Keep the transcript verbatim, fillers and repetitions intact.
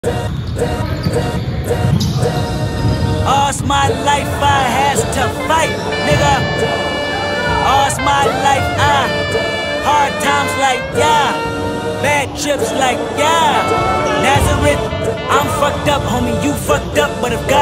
All's my life I has to fight, nigga. All's my life I hard times like yeah, bad trips like yeah. Nazareth, I'm fucked up, homie, you fucked up, but if God